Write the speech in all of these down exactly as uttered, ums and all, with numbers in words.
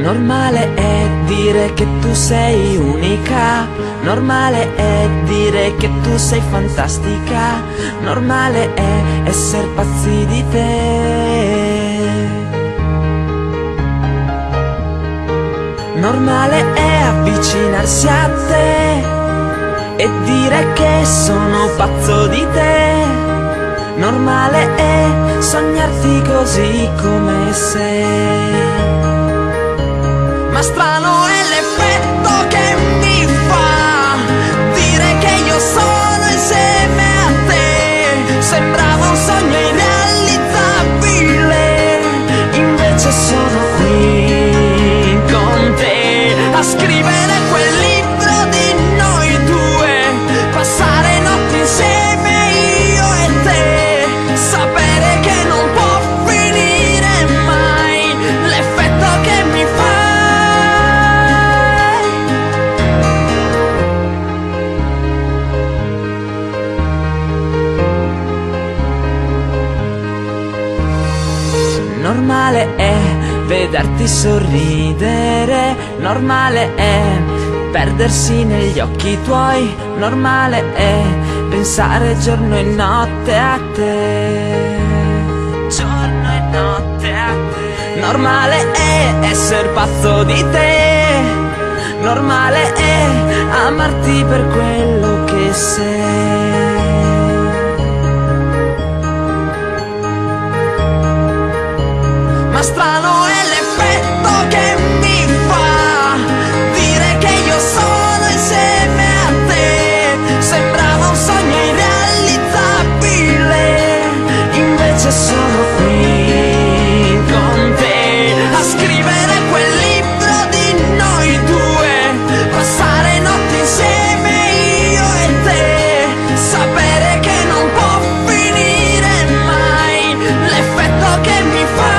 Normale è dire che tu sei unica, normale è dire che tu sei fantastica, normale è essere pazzi di te. Normale è avvicinarsi a te e dire che sono pazzo di te. Normale è sognarti così come sei. Ma strano è l'effetto che mi fa dire che io sono insieme a te. Sembrava un sogno irrealizzabile, invece sono qui con te a scrivere quel libro di noi due, passare notti insieme io e te, sapere che non può finire mai l'effetto che mi fa. Normale è vederti sorridere, normale è perdersi negli occhi tuoi, normale è pensare giorno e notte a te. Giorno e notte a te. Normale è essere pazzo di te, normale è amarti per quello che sei. Ma strano è l'effetto che mi fa dire che io sono insieme a te. Sembrava un sogno irrealizzabile, invece sono qui con te a scrivere quel libro di noi due, passare notti insieme io e te, sapere che non può finire mai l'effetto che mi fa.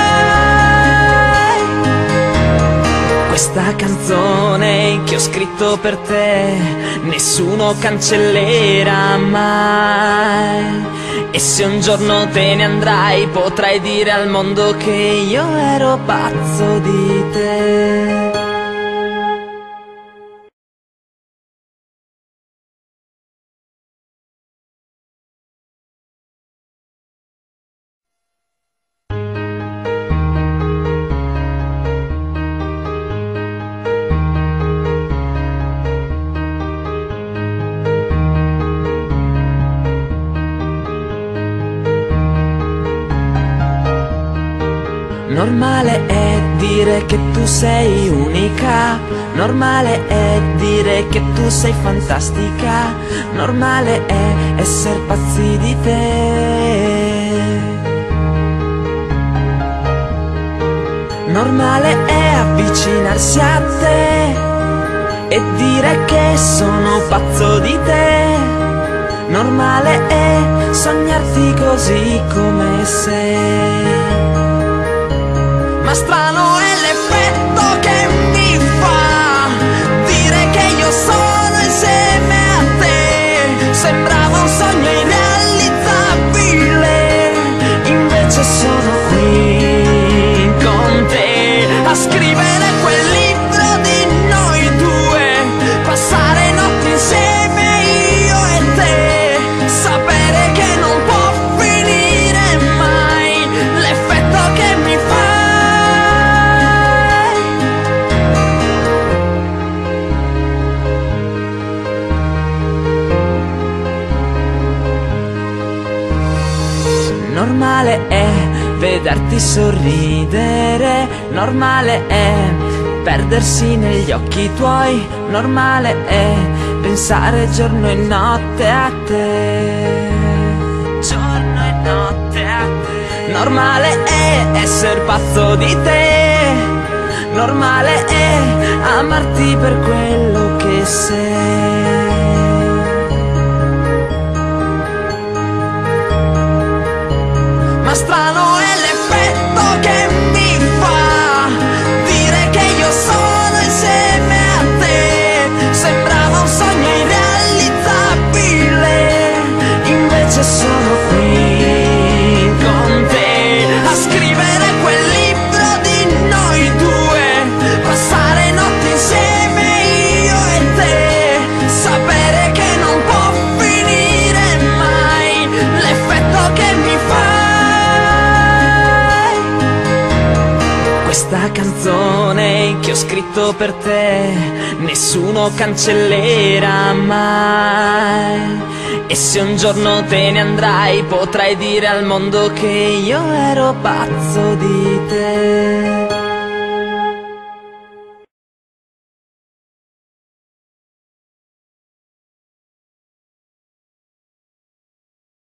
Questa canzone che ho scritto per te nessuno cancellerà mai. E se un giorno te ne andrai potrai dire al mondo che io ero pazzo di te. Normale è dire che tu sei unica, normale è dire che tu sei fantastica, normale è essere pazzi di te. Normale è avvicinarsi a te e dire che sono pazzo di te. Normale è sognarti così come sei. Ma strano è l'effetto che mi fa dire che io sono insieme a te. Sembrava un sogno irrealizzabile, invece sono qui con te a scrivere quel libro di noi due, passare notti insieme io e te, sapere che non può finire mai l'effetto che mi fa. Normale è vederti sorridere, normale è perdersi negli occhi tuoi, normale è pensare giorno e notte a te. Giorno e notte a te. Normale è essere pazzo di te, normale è amarti per quello che sei. Ma strano è l'effetto che mi fa dire che io sono insieme a te. Sembrava un sogno irrealizzabile, invece sono qui con te a scrivere quel libro di noi due, questa canzone che ho scritto per te nessuno cancellerà mai. E se un giorno te ne andrai potrai dire al mondo che io ero pazzo di te.